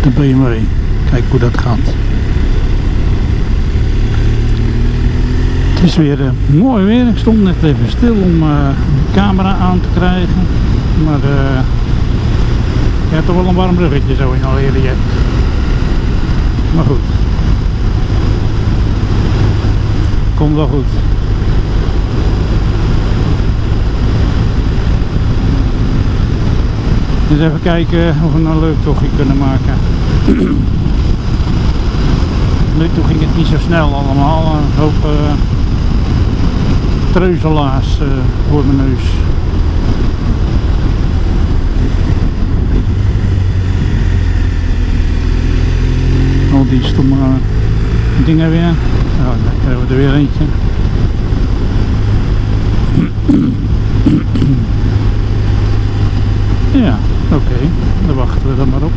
de BMW. Kijk hoe dat gaat. Het is weer mooi weer. Ik stond net even stil om de camera aan te krijgen. Maar je hebt toch wel een warm ruggetje zo in al eerder. Maar goed. Komt wel goed. Dus even kijken of we een leuk tochtje kunnen maken. Nu toe ging het niet zo snel allemaal. Een hoop treuzelaars voor mijn neus. Al die stomme dingen weer. Nou, dan krijgen we er weer eentje. Ja, oké. Dan wachten we dan maar op.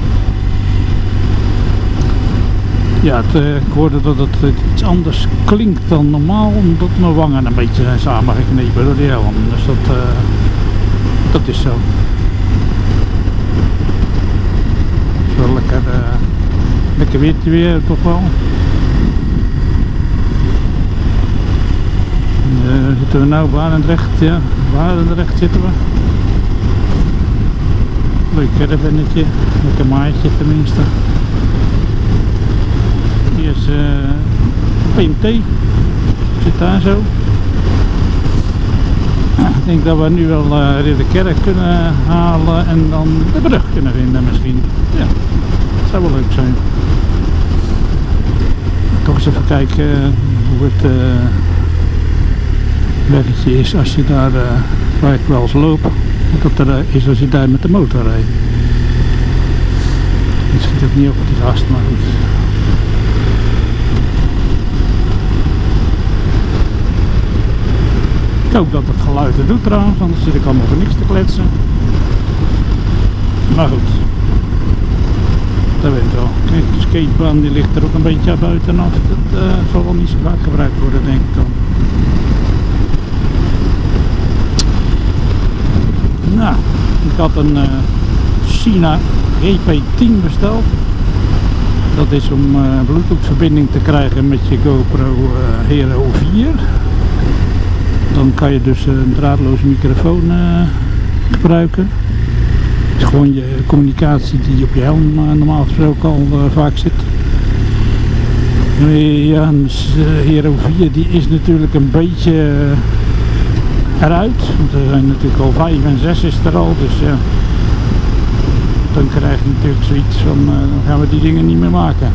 Ja, ik hoorde dat het iets anders klinkt dan normaal, omdat mijn wangen een beetje zijn samengeknepen door die helm. Dus dat is zo. Het is wel lekker weertje weer, toch wel. Zitten we nou Barendrecht? Ja, Barendrecht zitten we. Leuk caravannetje, lekker maatje tenminste. Hier is PMT, zit daar zo. Ik denk dat we nu wel Ridderkerk kunnen halen en dan de brug kunnen vinden misschien. Ja, dat zou wel leuk zijn. Toch eens even kijken hoe het weggetje is als je daar waar ik wel eens loop. Dat er is als je daar met de motor rijdt. Je schiet het niet op die gast, maar goed. Ik hoop dat het geluid het doet trouwens, anders zit ik allemaal voor niks te kletsen. Maar goed. Dat weet je wel. Kijk, de skatebaan die ligt er ook een beetje buitenaf. Dat zal wel niet zo vaak gebruikt worden, denk ik dan. Nou, ik had een Sina GP10 besteld. Dat is om Bluetooth verbinding te krijgen met je GoPro Hero 4. Dan kan je dus een draadloze microfoon gebruiken. Het is gewoon je communicatie die op je helm normaal gesproken al vaak zit. Ja, dus Hero 4 die is natuurlijk een beetje eruit. Want er zijn natuurlijk al 5 en 6 is er al, dus ja. Dan krijg je natuurlijk zoiets van, dan gaan we die dingen niet meer maken.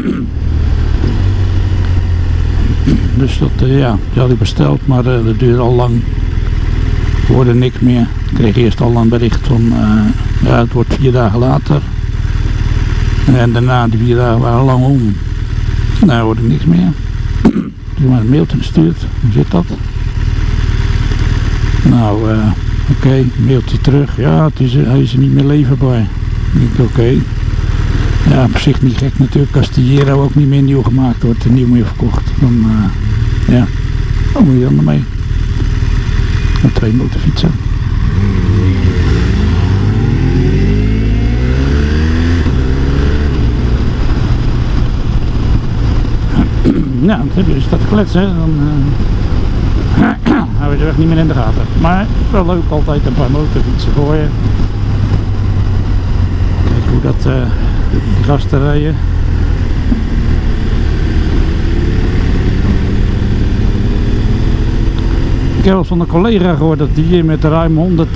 Dus dat, ja, die had ik besteld, maar dat duurde al lang. Er wordt niks meer. Ik kreeg eerst al een bericht van, ja, het wordt 4 dagen later. En daarna, die 4 dagen waren lang om. Nou, wordt er niks meer. Toen maar een mailtje gestuurd. Hoe zit dat? Nou, oké, mailtje terug. Ja, hij is er niet meer leverbaar. Ik denk, oké. Ja, op zich niet gek natuurlijk als die Hero ook niet meer nieuw gemaakt wordt en nieuw meer verkocht. Dan, ja, wat moet je dan ermee? Met 2 motorfietsen. Nou, dus dat kletsen, dan hou je de weg niet meer in de gaten. Maar wel leuk altijd een paar motorfietsen gooien. Kijk hoe dat die gasten rijden. Ik heb wel van een collega gehoord dat die hier met ruim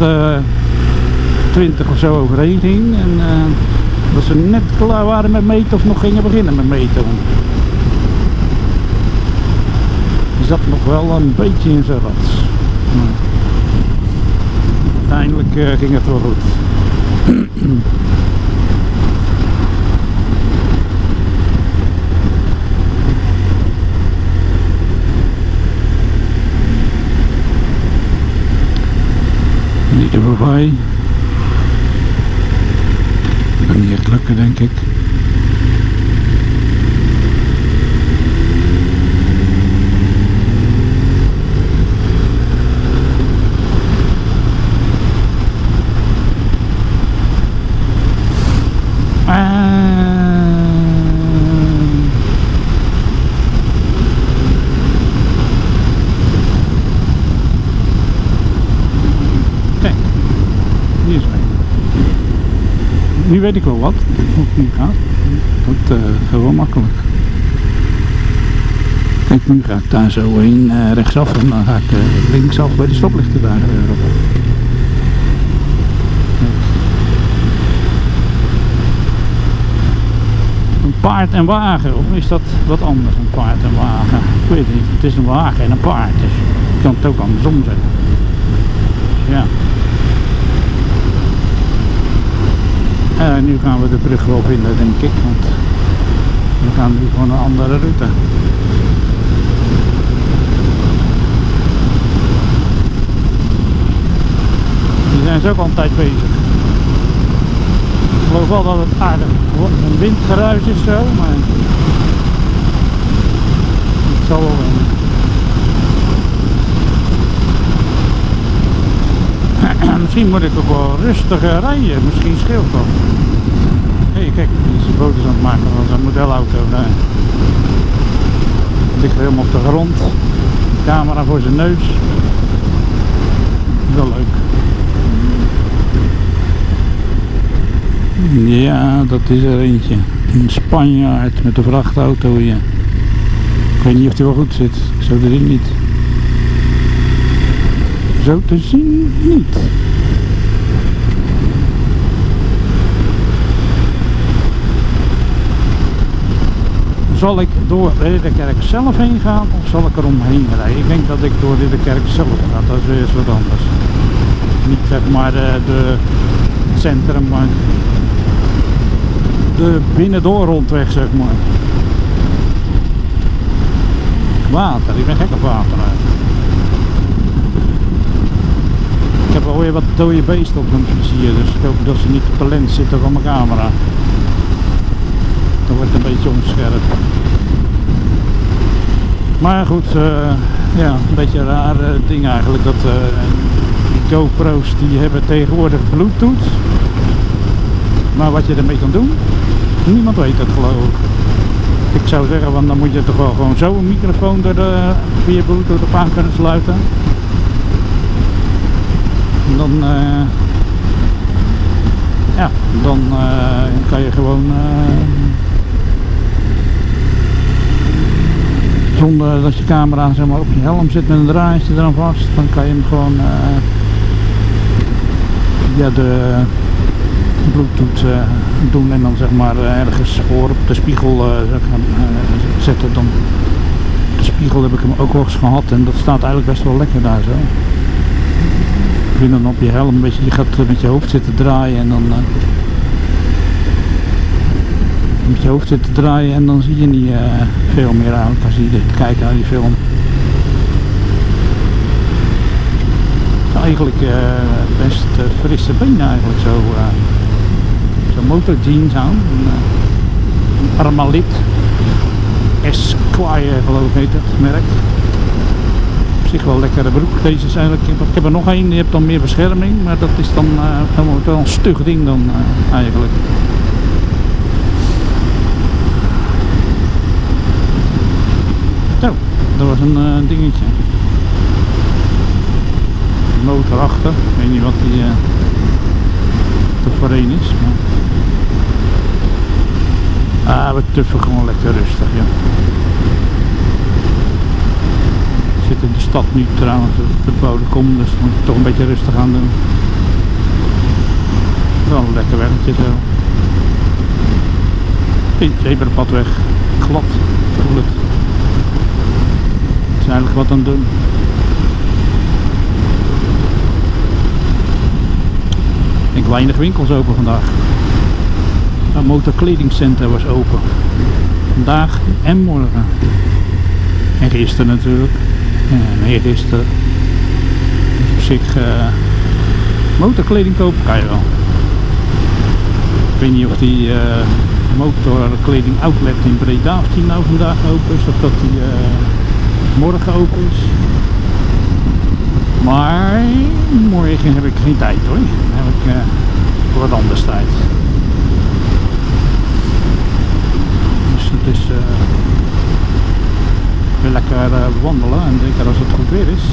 120 of zo overheen ging. En dat ze net klaar waren met meten of nog gingen beginnen met meten. Die zat nog wel een beetje in zijn rat. Maar uiteindelijk ging het wel goed. Niet er voorbij. Dat gaat niet echt lukken, denk ik. Kijk, hier is hij. Nu weet ik wel wat, hoe het nu gaat. Dat gaat wel makkelijk. Kijk, nu ga ik daar zo heen rechtsaf en dan ga ik linksaf bij de stoplichten daar erop. Een paard en wagen, of is dat wat anders, een paard en wagen? Ik weet het niet, het is een wagen en een paard, dus je kan het ook andersom zeggen. Ja. Nu gaan we de brug wel vinden, denk ik, want we gaan nu gewoon een andere route. Die zijn ze ook al een tijd bezig. Ik geloof wel dat het aardig een windgeruis is zo, maar het zal wel wennen. Misschien moet ik ook wel rustiger rijden, misschien scheelt dat. Hé, kijk, die is foto's aan het maken van zijn modelauto. Ligt helemaal op de grond, camera voor zijn neus. Wel leuk. Ja, dat is er eentje. Een Spanjaard met een vrachtauto hier. Ik weet niet of hij wel goed zit. Zo te zien niet. Zo te zien niet. Zal ik door Ridderkerk zelf heen gaan of zal ik er omheen rijden? Ik denk dat ik door Ridderkerk zelf ga. Dat is weer eens wat anders. Niet zeg maar het centrum, maar de binnendoor rondweg zeg maar. Water, ik ben gek op water. Ik heb alweer wat dode beesten op mijn vizier, dus ik hoop dat ze niet op de lens zitten van mijn camera. Dat wordt een beetje onscherp. Maar goed, ja, een beetje een raar ding eigenlijk. Dat die GoPro's die hebben tegenwoordig Bluetooth. Maar wat je ermee kan doen, niemand weet het geloof ik. Ik zou zeggen, want dan moet je toch wel gewoon zo een microfoon er via Bluetooth op aan kunnen sluiten. En dan, ja, dan kan je gewoon zonder dat je camera zeg maar, op je helm zit met een draadje eraan vast, dan kan je hem gewoon via de Bluetooth doen en dan zeg maar ergens voor op de spiegel zetten. Dan de spiegel heb ik hem ook wel eens gehad en dat staat eigenlijk best wel lekker daar zo. Ik vind dan op je helm een beetje, je gaat met je hoofd zitten draaien en dan met je hoofd zitten draaien en dan zie je niet veel meer aan. Dan zie je kijken naar die film. Eigenlijk best frisse benen eigenlijk zo. Zo'n motorjeans aan. Een Armalit Esquire geloof ik heet het merk. Op zich wel lekkere broek. Deze is eigenlijk, ik heb er nog één, die heeft dan meer bescherming. Maar dat is dan helemaal wel een stug ding dan eigenlijk. Zo, dat was een dingetje. Motor achter, ik weet niet wat die er voorheen is. Maar... we tuffen gewoon lekker rustig, ja. Ik zit in de stad nu trouwens, op het Bodem, dus moet ik toch een beetje rustig aan doen. Wel een lekker werkje zo. Hey, zebrapad weg, glad, voel het. Het is eigenlijk wat aan het doen. Ik denk weinig winkels open vandaag. Het motorkledingcentrum was open. Vandaag en morgen. En gisteren natuurlijk. En eergisteren. Dus op zich motorkleding kopen kan je wel. Ik weet niet of die motorkleding outlet in Breda of die nou vandaag open is. Of dat die morgen open is. Maar morgen heb ik geen tijd hoor. Dan heb ik wat anders tijd. lekker wandelen en zeker als het goed weer is.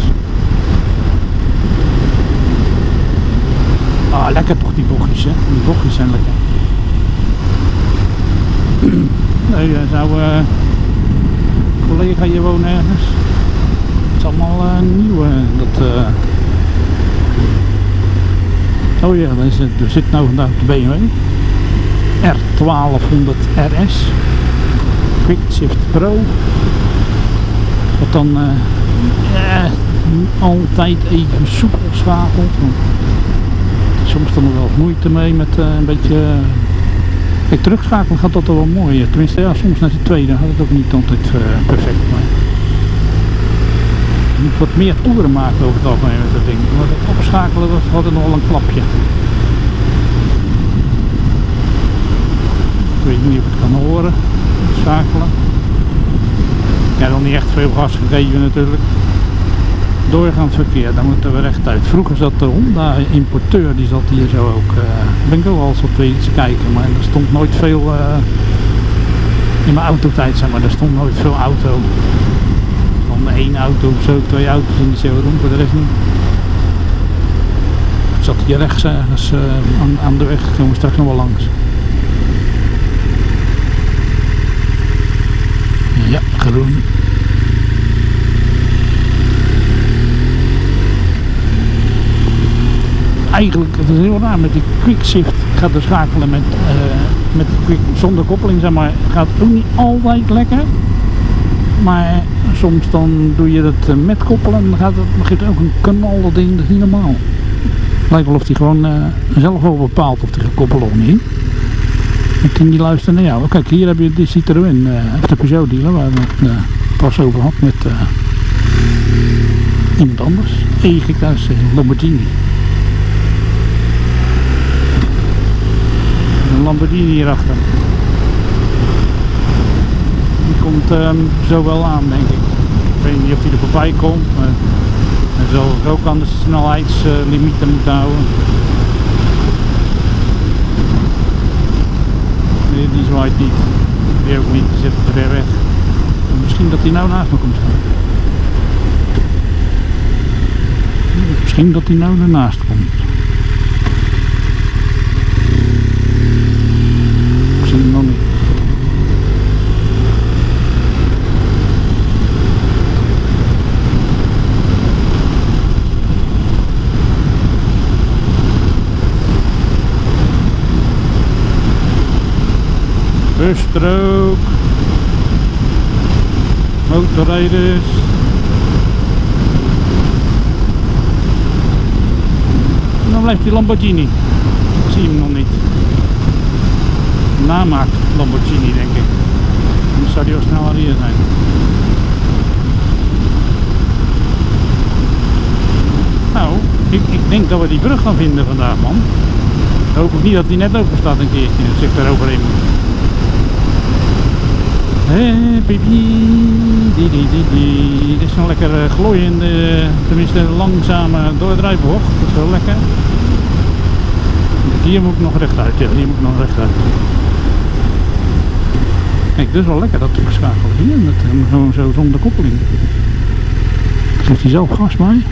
Ah, lekker toch die bochtjes, hè? Die bochtjes zijn lekker. Nee, zou collega hier wonen ergens. Het is allemaal nieuw. Oh ja, er zit nou vandaag de BMW R1200 RS Quick Shift Pro. Wat dan altijd even soepel schakelt. Soms dan nog wel eens moeite mee met een beetje... Kijk, terugschakelen gaat dat wel mooi. Tenminste, ja, soms naar de tweede gaat het ook niet altijd perfect. Maar je moet wat meer toeren maken over het algemeen met dat ding. Maar het opschakelen, dat is altijd nog wel een klapje. Ik weet niet of het kan horen. Schakelen. Ik heb nog niet echt veel gas gegeven natuurlijk. Doorgaand verkeer, daar moeten we rechtuit. Vroeger zat de Honda importeur, die zat hier zo ook. Ben ik ook al eens op iets kijken, maar er stond nooit veel in mijn autotijd, zeg maar, er stond nooit veel auto. Er stond één auto of zo, 2 auto's in die showroom, voor de rest niet. Ik zat hier rechts ergens aan de weg, komen we straks nog wel langs. Ja, groen. Eigenlijk, het is heel raar met die quick shift. Ik ga dus schakelen met quick, zonder koppeling, zeg maar. Gaat ook niet altijd lekker. Maar soms dan doe je het met koppelen en dan geeft het ook een knal, dat ding, dat is niet normaal. Het lijkt wel of hij gewoon zelf wel bepaalt of hij gaat koppelen of niet. En toen die luistert naar jou. Kijk, hier heb je de Citroën, de Peugeot dealer, waar we het pas over had met iemand anders. Kijk, daar is Lamborghini. Een Lamborghini hierachter. Die komt zo wel aan, denk ik. Ik weet niet of hij er voorbij komt, maar hij zal ook aan de snelheidslimieten moeten houden. Nee, die zwaait niet. Die ook niet, die zit te ver weg. Misschien dat hij nou naast me komt staan. Misschien dat hij nou ernaast komt. Nog niet. Busstrook, motorrijders. En dan blijft die Lamborghini. Ik zie hem nog niet. Namaak Lamborghini, denk ik. Dan zou die ook sneller hier zijn. Nou, ik denk dat we die brug gaan vinden vandaag, man. Ik hoop ook niet dat die net open staat een keertje, als ik er overheen moet. Dit is een lekker glooiende, tenminste langzame doordrijfbocht. Dat is wel lekker. Hier moet ik nog rechtuit, ja, hier moet ik nog rechtuit. Kijk, dit is wel lekker dat schakelen hier, met gewoon zo zonder koppeling. Geeft hij zelf gas bij.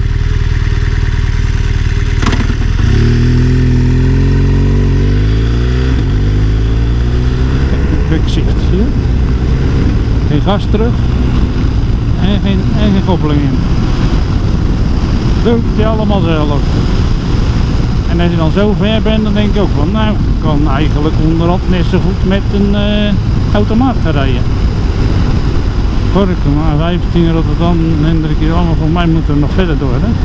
Quick shift, zie je? Geen gas terug en geen koppeling in. Doet hij allemaal zelf. En als je dan zo ver bent, dan denk ik ook van, nou, ik kan eigenlijk onderhand net zo goed met een automaat gaan rijden. Gorkum, maar 15 Rotterdam, Hendrik hier allemaal, voor mij moeten we nog verder door, hè?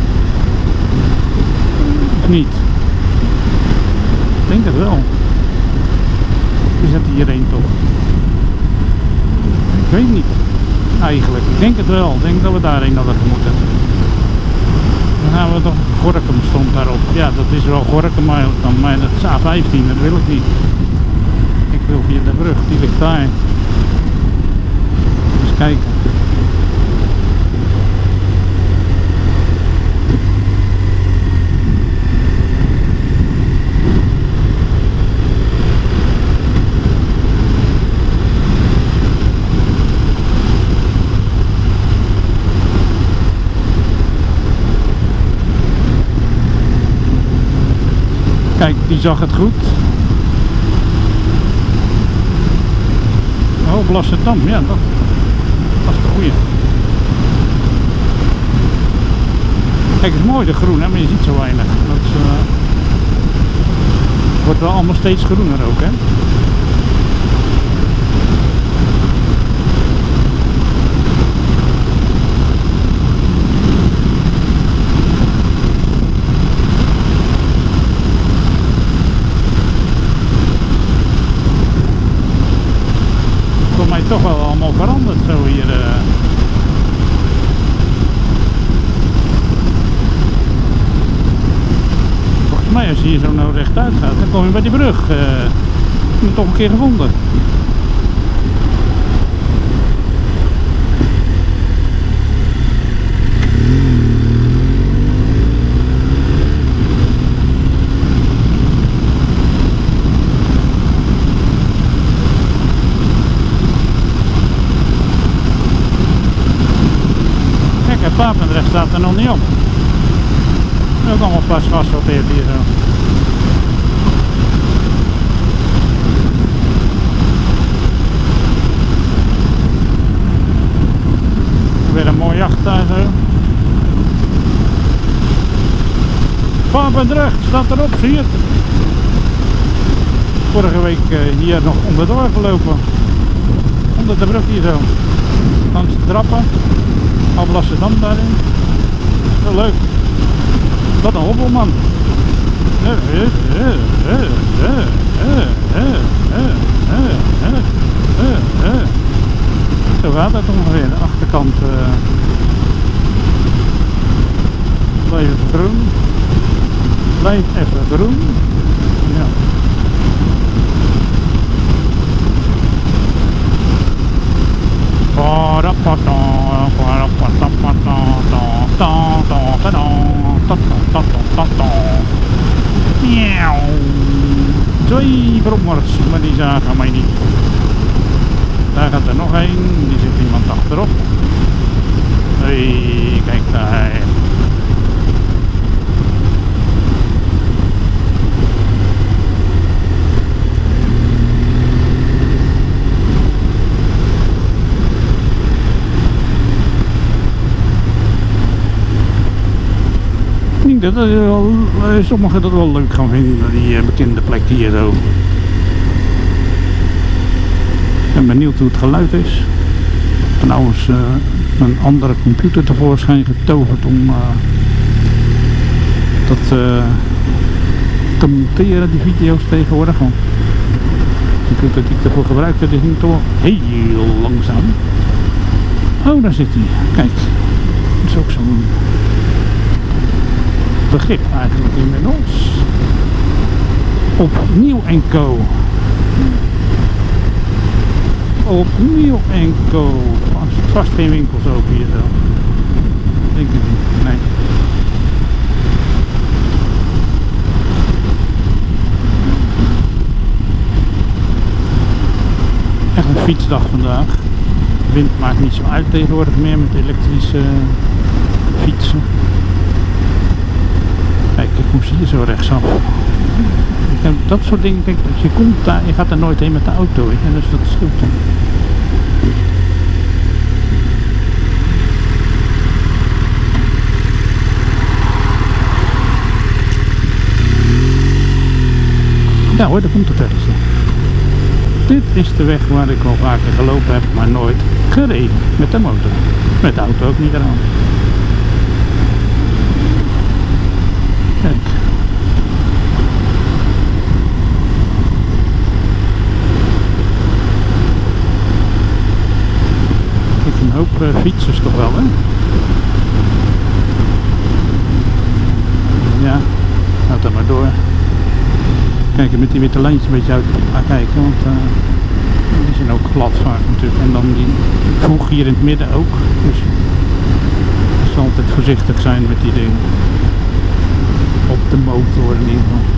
Of niet? Ik denk het wel. Is dat hierheen toch? Ik weet niet. Eigenlijk, ik denk het wel. Ik denk dat we daarheen hadden moeten. Dan gaan we toch, Gorkum stond daarop. Ja, dat is wel Gorkum, maar dat is A15, dat wil ik niet. Ik wil via de brug, die ligt daar. Eens kijken. die zag het goed. Oh, Blasserdam, ja, dat is de goeie. Kijk, het is mooi de groen, hè, maar je ziet zo weinig. Dat wordt wel allemaal steeds groener ook, hè. Volgens mij toch wel allemaal veranderd zo hier. Volgens mij als je hier zo nou rechtuit gaat, dan kom je bij die brug. Ik heb hem toch een keer gevonden. Kijk, het Papendrecht staat er nog niet op. Ook allemaal pas geasfalteerd hier zo. Weer een mooi jacht daar zo. Papendrecht staat erop, zie je het? Vorige week hier nog onderdoor gelopen. Onder de brug hier zo. Langs de trappen. Alblasserdam daarin. Heel leuk. Wat een hobbelman. Zo gaat het ongeveer. De achterkant blijft even groen. Blijft even groen. Ja. Twee brommers, maar die zagen mij niet. Daar gaat er nog één, die zit iemand achterop. Hey, kijk daar. Ik denk dat sommigen dat wel leuk gaan vinden, die bekende plek hier zo. Ik ben benieuwd hoe het geluid is. Ik heb trouwens een andere computer tevoorschijn getoverd om dat te monteren, die video's tegenwoordig. Want de computer die ik ervoor gebruikte, die ging toch heel langzaam. Oh, daar zit hij. Kijk, dat is ook zo'n begrip eigenlijk inmiddels. Opnieuw en Co. Opnieuw en Co. Vast geen winkels open hier zo. Denk ik niet. Nee. Echt een fietsdag vandaag. De wind maakt niet zo uit tegenwoordig meer met elektrische fietsen. Kijk, ik moest hier zo rechtsaf. Dat soort dingen, kijk, je komt daar, je gaat er nooit heen met de auto, weet je, dus dat scheelt dan. Ja hoor, daar komt het ergens. Dit is de weg waar ik al vaker gelopen heb, maar nooit gereden met de motor. Met de auto ook niet eraan. Kijk. Kijk, een hoop fietsers toch wel, hè? Ja, gaat er maar door. Kijk, met die witte lijntjes een beetje uit kijken, want die zijn ook glad vaak natuurlijk. En dan die voeg hier in het midden ook. Dus je zal altijd voorzichtig zijn met die dingen. Op de motor in ieder geval.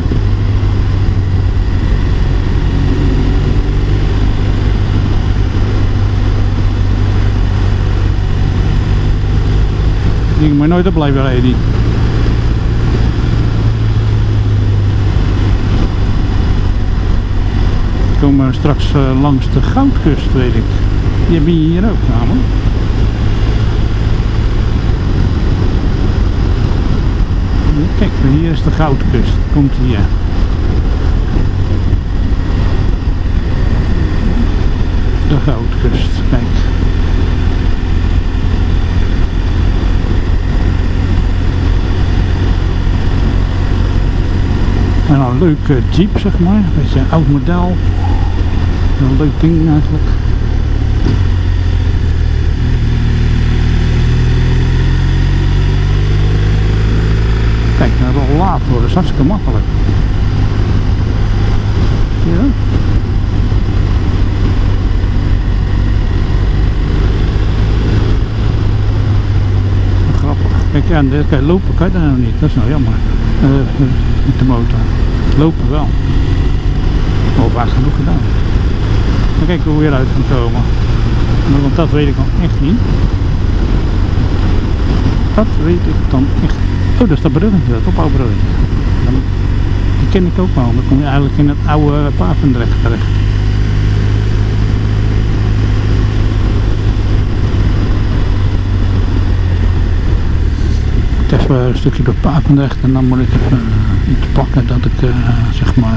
Ik moet nooit op blijven rijden. komen we straks langs de Goudkust, weet ik. Die hebben je hier ook namelijk. Kijk, hier is de Goudkust. Komt hier. De Goudkust, kijk. En een leuke Jeep, zeg maar. Een beetje een oud model. Een leuk ding eigenlijk. Kijk, een rollator, dat is hartstikke makkelijk. Zie je dat? Grappig. Kijk, ja, kijk, lopen kan je daar nou niet, dat is nou jammer. Met de motor. Lopen wel. Al vaak genoeg gedaan. Dan kijken hoe we eruit gaan komen. Want dat weet ik dan echt niet. Dat weet ik dan echt. Oh, dat is dat bruggetje, dat opbouwbruggetje. Die ken ik ook wel. Dan kom je eigenlijk in het oude Papendrecht terecht. Even een stukje door Papendrecht en dan moet ik even iets pakken dat ik zeg maar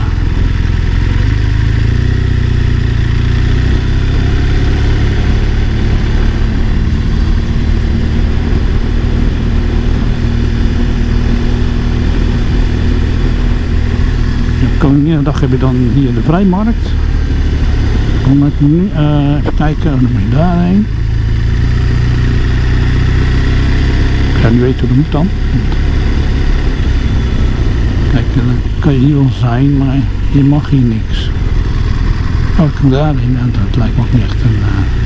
Koninginnedag heb je dan hier de Vrijmarkt. Kom ik nu even kijken, dan moet je daarheen. Ik ga niet weten hoe dat moet dan. Kijk, dan kan je hier wel zijn, maar je mag hier niks. Oh, ik kom daarheen en dat lijkt me ook niet echt een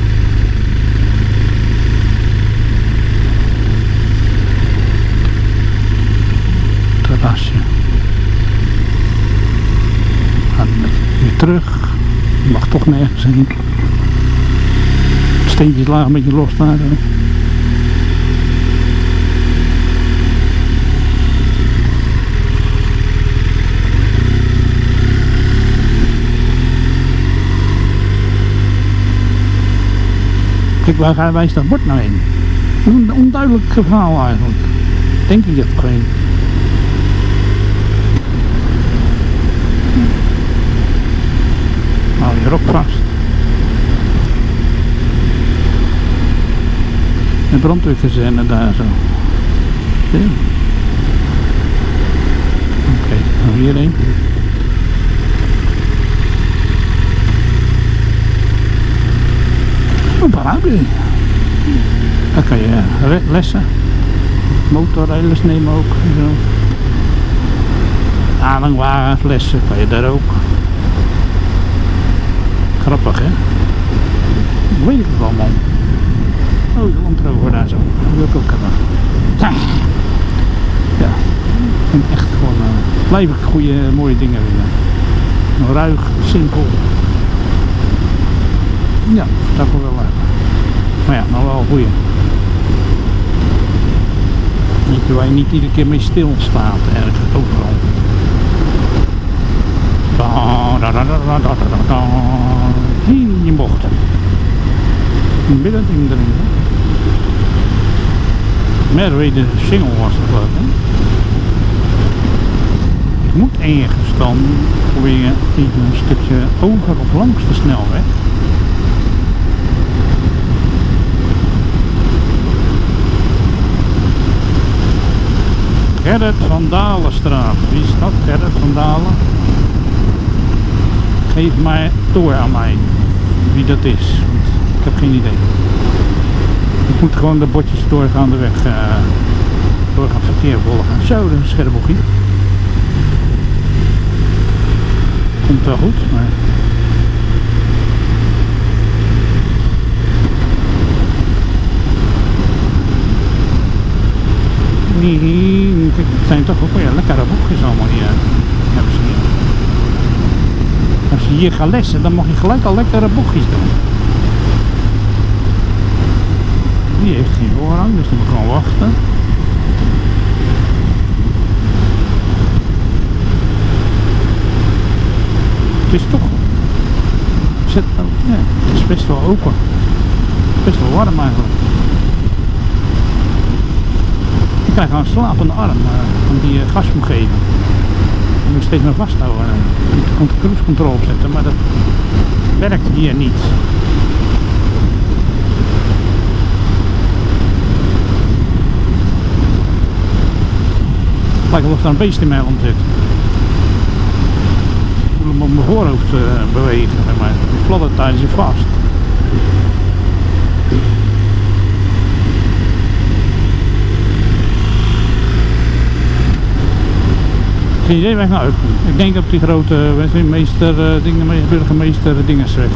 terrasje. Dan weer terug. Je mag toch nergens heen. Steentjes lagen een beetje los daar. Kijk, waar gaan wij dat bord nou heen? Een onduidelijk verhaal eigenlijk. Denk ik dat geen. Hou je rok vast. De brandweerkazerne daar zo. Oké, nou hierheen. Een parade. Daar kan je lessen. Motorrijles nemen ook. Zo. Aanhangwagens lessen kan je daar ook. Grappig, hè? Hoe weet ik het allemaal? Oh, de landrover daar zo. Dat wil ik ook hebben. Ja, ik vind echt gewoon blijf ik goede, mooie dingen willen. Ruig, simpel. Ja, dat wil wel hebben. Maar ja, nou wel goeie. Dat waar je niet iedere keer mee stilstaat ergens, overal. In je bocht. Een billen ding erin. Merwede single was het wel, hè? Ik moet ergens dan proberen even een stukje over of langs de snelweg. Gerrit van Dalenstraat. Wie is dat? Gerrit van Dalen? Geef maar door aan mij wie dat is. Want ik heb geen idee. Ik moet gewoon de bordjes doorgaande weg doorgaan verkeer volgen. Zo, dat is een scherp bochtje. Komt wel goed, maar... Nee, kijk, het zijn toch ook weer lekkere bochtjes allemaal hier. Hebben ze hier. Als je hier gaat lessen, dan mag je gelijk al lekkere bochtjes doen. Die heeft geen voorrang, dus die moet gewoon wachten. Het is toch Ja, het is best wel open. Best wel warm eigenlijk. Ik krijg gewoon een slapende arm van die gas moet geven. Ik moet steeds meer vasthouden. Ik moet de cruise control opzetten, maar dat werkt hier niet. Het lijkt wel of er een beest in mijn hand zit. Ik moet hem op mijn voorhoofd bewegen, maar die fladdert tijdens je vast. Geen idee waar ik nou uitkom. Ik denk op die grote burgemeester Dingersweg,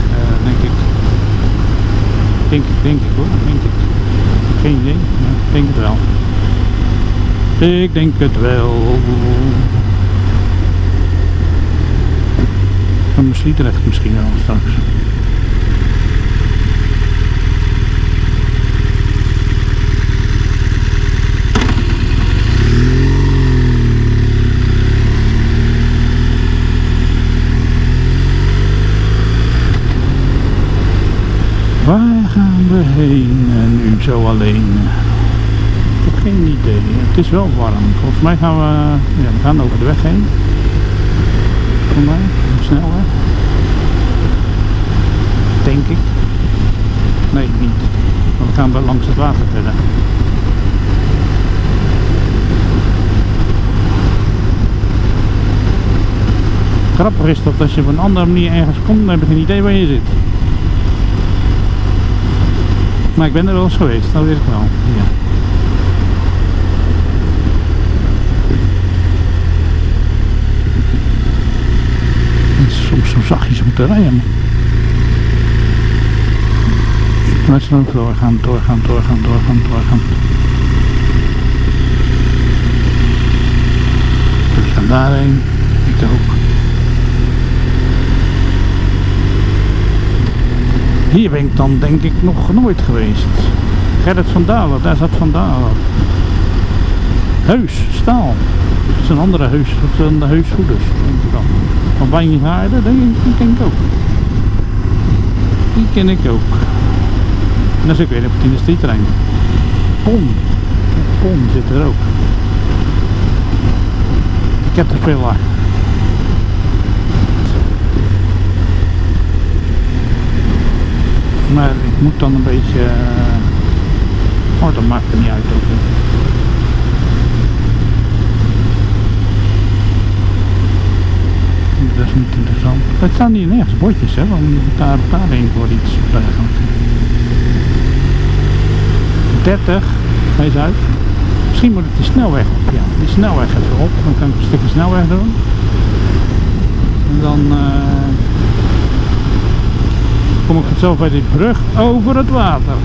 denk ik. Denk ik hoor, denk ik. Geen idee, maar ik denk het wel. Ik denk het wel. Van Sliedrecht misschien wel straks. Waar gaan we heen en nu zo alleen? Ik heb geen idee. Het is wel warm. Volgens mij gaan we gaan over de weg heen. Voor mij, snelweg. Denk ik. Nee, niet. Want we gaan wel langs het water verder. Grappig is dat als je op een andere manier ergens komt, dan heb ik geen idee waar je zit. Maar ik ben er wel eens geweest, dat weet ik wel. Ja. Het is soms zo zachtjes moeten rijden. Maar het is ook doorgaan. Dus gaan daarheen. Ik ook. Hier ben ik dan denk ik nog nooit geweest. Gerrit van Dalen, daar zat Van Dalen. Heus, Staal. Dat is een andere Heus, dat zijn de Heusvoeders, denk ik dan. Van Wijngaarden, die ken ik ook. Die ken ik ook. En dat is ook weer op het industrieterrein. Pon zit er ook. Caterpillar. Maar ik moet dan een beetje... Oh, dat maakt er niet uit ook. Dat is niet interessant. Het staan hier nergens bordjes, hè, want daarheen voor iets dergelijks. 30, hij is uit. Misschien moet ik de snelweg op, ja. Die snelweg even op, dan kan ik een stukje snelweg doen. En dan kom ik vanzelf bij die brug over het water.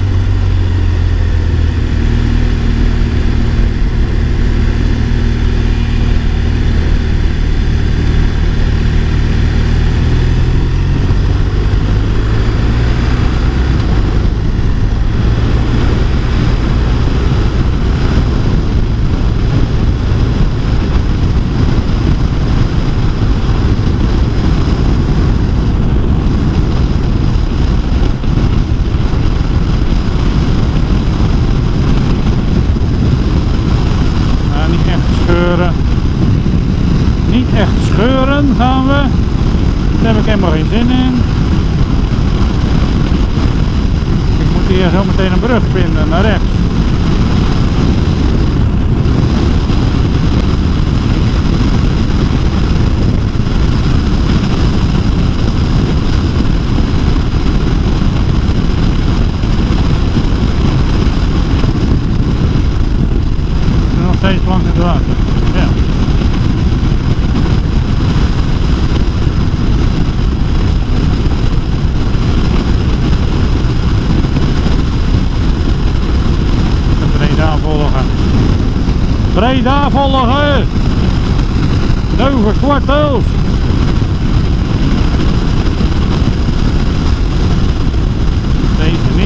Niet echt scheuren gaan we. Daar heb ik helemaal geen zin in. Ik moet hier zo meteen een brug vinden naar rechts. Nog steeds langs het water. Ja. Breda volgen! Over kwartels! Deze niet.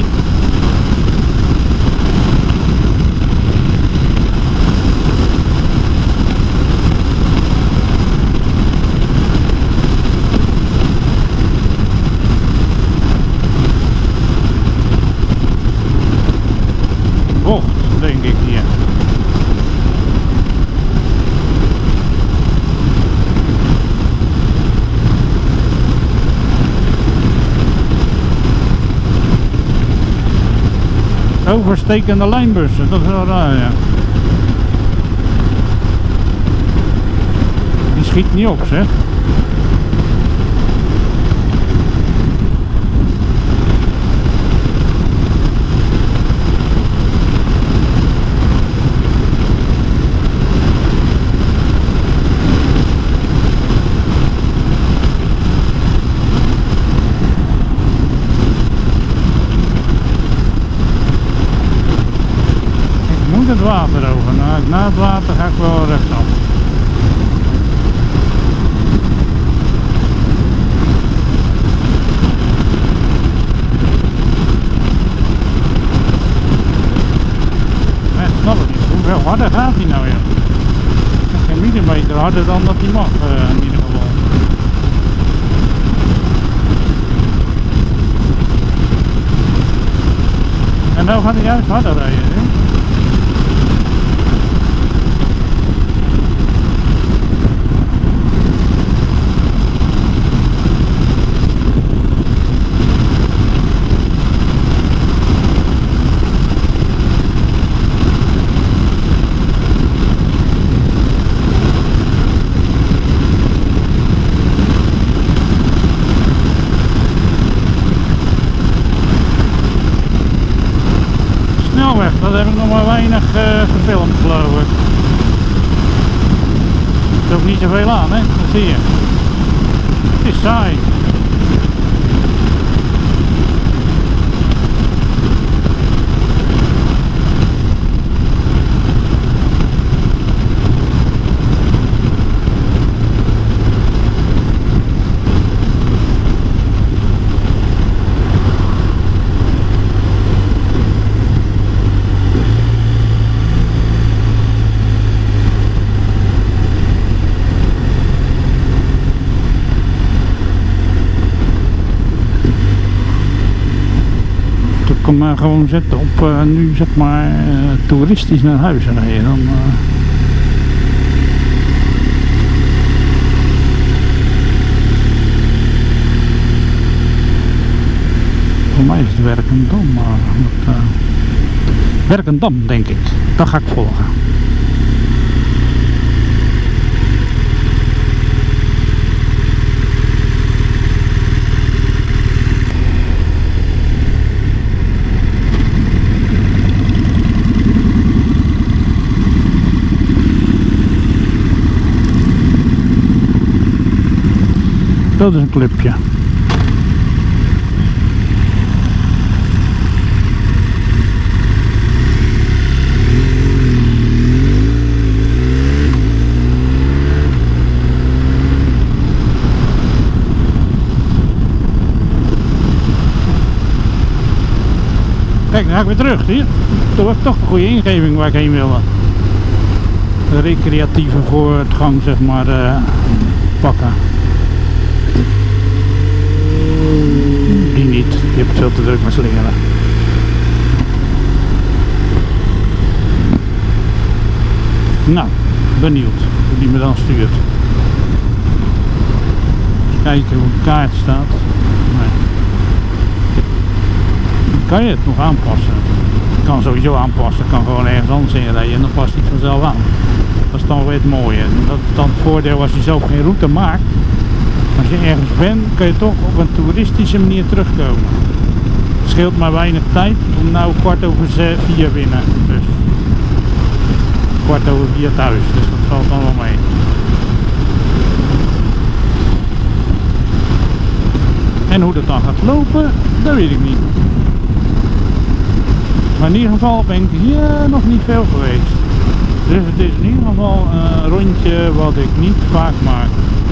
ik hier. Overstekende lijnbussen, dat is wel raar, ja. Die schiet niet op, zeg. Het water over. Na het water ga ik wel rechtop. Ik snap het niet. Hoeveel harder gaat hij nou, joh? Geen millimeter harder dan dat hij mag, in ieder geval. En nou gaat hij juist harder rijden, hè? Snelweg, dat heb ik nog maar weinig gefilmd, geloof ik. Er is ook niet zoveel aan, hè? Dat zie je. Het is saai. Ik kan maar gewoon zetten op nu zeg maar toeristisch naar huis rijden. Dan, voor mij is het Werkendam, maar Werkendam denk ik. Dat ga ik volgen. Dat is een clubje. Kijk, dan ga ik weer terug, zie je? Toen heb ik toch de goede ingeving waar ik heen wilde. De recreatieve voortgang, zeg maar, pakken. Die niet, die hebt veel te druk met slingeren. Nou, benieuwd hoe die me dan stuurt. Eens kijken hoe de kaart staat. Nee. Dan kan je het nog aanpassen. Je kan sowieso aanpassen, kan gewoon ergens anders in rijden en dan past hij het vanzelf aan. Dat is dan weer het mooie. Dat is dan het voordeel als je zelf geen route maakt. Als je ergens bent, kun je toch op een toeristische manier terugkomen. Het scheelt maar weinig tijd om nou 4:15 binnen. Dus 4:15 thuis, dus dat valt dan wel mee. En hoe dat dan gaat lopen, dat weet ik niet. Maar in ieder geval ben ik hier nog niet veel geweest. Dus het is in ieder geval een rondje wat ik niet vaak maak.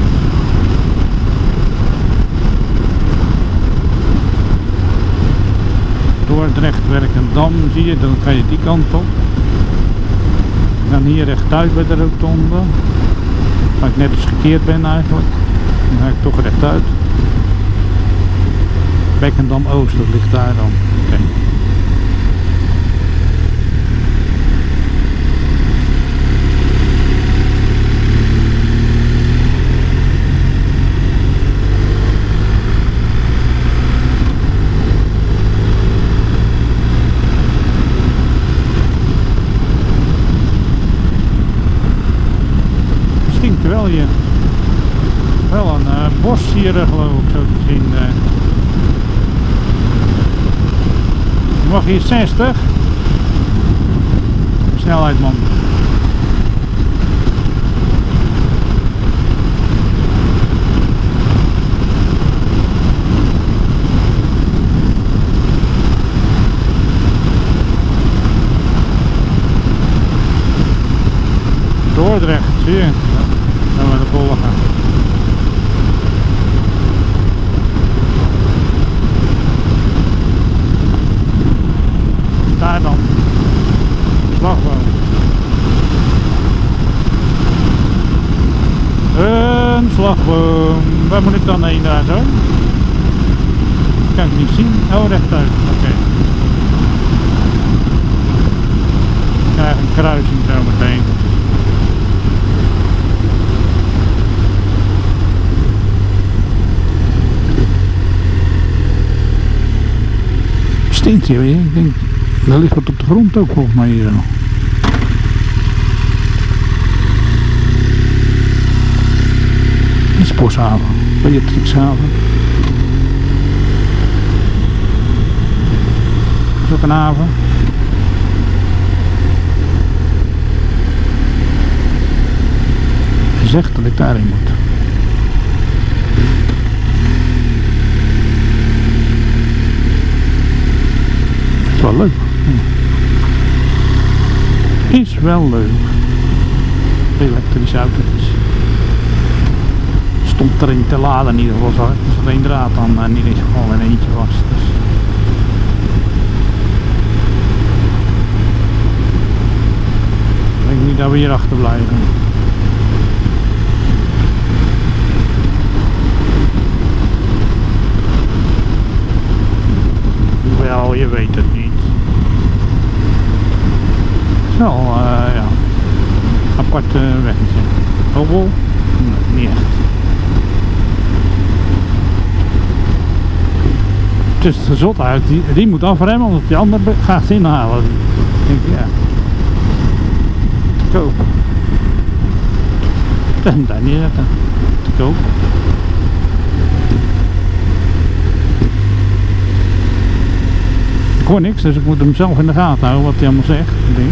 Dordrecht, Werkendam zie je, dan kan je die kant op. Dan hier rechtuit bij de rotonde. Waar ik net eens gekeerd ben eigenlijk. Dan ga ik toch rechtuit. Werkendam Oost, dat ligt daar dan. Okay. wel hier. Wel een bos hier geloof ik zo te zien. Je mag hier 60. Snelheid man. Dordrecht, zie je? Dan gaan we de volgen. Daar dan. Slagboom. Een slagboom. Waar moet ik dan heen daar zo? Kan ik niet zien. Oh, rechtuit. Oké. Ik krijg een kruising zo meteen. Stinkt hier weer. Ik denk, daar ligt wat op de grond ook volgens mij hier zo. Een sportshaven, Beatrixhaven. Dat is ook een haven. Hij zegt dat ik daarin moet. Wel leuk. Is wel leuk. Elektrische auto's. Stond erin te laden in ieder geval. Er zat één draad dan in ieder geval en eentje vast. Dus. Ik denk niet dat we hier achter blijven. Wel, je weet het niet. Wel, ja. Apart weggetje. Hobbel? Nee, niet echt. Het is de zot uit. Die moet afremmen omdat die ander gaat inhalen. Ik denk, ja. Te koop. En daar neerzetten. Te koop. Ik hoor niks, dus ik moet hem zelf in de gaten houden wat hij allemaal zegt. Ding.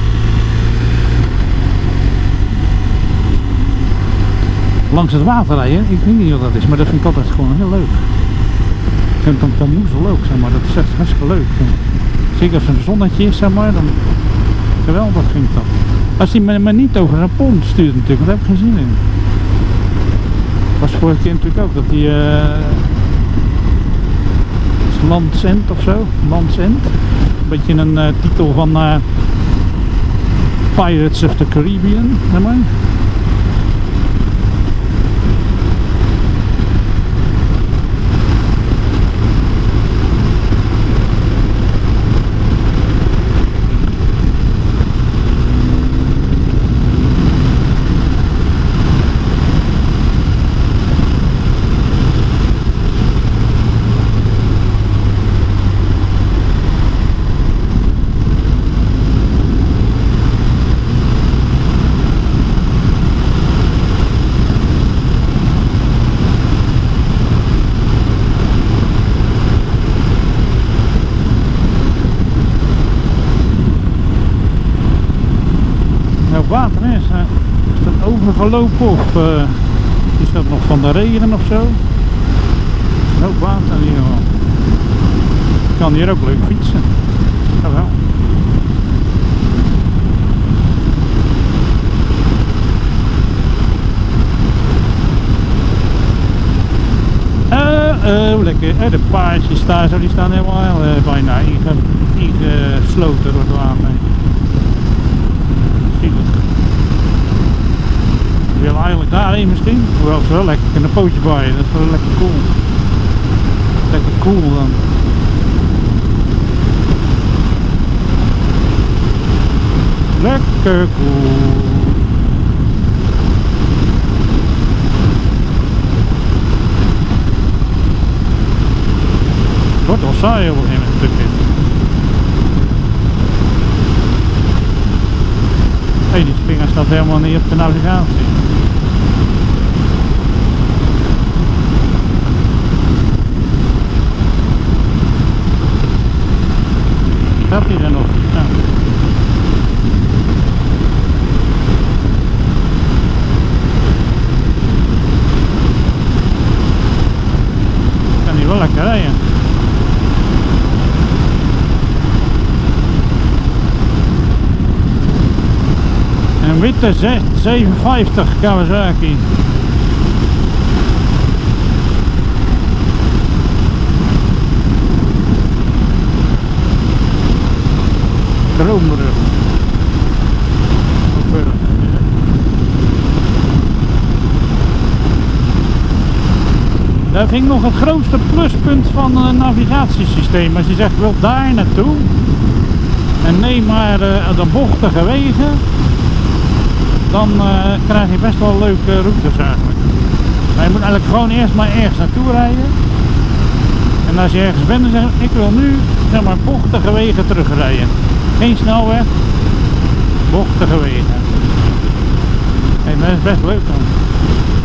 Langs het water rijden, ik weet niet wat dat is, maar dat vind ik altijd gewoon heel leuk. Ik vind het dan moezel ook, zeg maar, dat is echt hartstikke leuk. Zeker als er een zonnetje is, zeg maar, dan geweldig vind ik dat. Als hij me niet over een pont stuurt natuurlijk, daar heb ik geen zin in. Was vorige keer natuurlijk ook, dat hij... Land's End of zo, Land's End. Een beetje een titel van Pirates of the Caribbean, zeg maar. Water is dat overgelopen of is dat nog van de regen of zo? Ook water hier wel. Ik kan hier ook leuk fietsen. Jawel. Lekker. De paardjes daar zo, die staan helemaal bijna ingesloten door het water. Ik wil eigenlijk daarheen misschien, hoewel het wel lekker een pootje baaien, dat is wel lekker cool. Lekker cool dan. Lekker cool. Wordt wel saai op een gegeven moment. Hey, die vinger staat helemaal niet op de navigatie. zat hij er nog. Ja. Kan hij wel lekker rijden. Een witte 750 Kawasaki. Droombrug. Dat vind ik nog het grootste pluspunt van een navigatiesysteem. Als je zegt, wil daar naartoe en neem maar de bochtige wegen, dan krijg je best wel leuke routes eigenlijk. Maar je moet eigenlijk gewoon eerst maar ergens naartoe rijden. En als je ergens bent, dan zeg je, ik wil nu zeg maar bochtige wegen terugrijden. Geen snelweg, bochtige wegen. En dat is best leuk dan.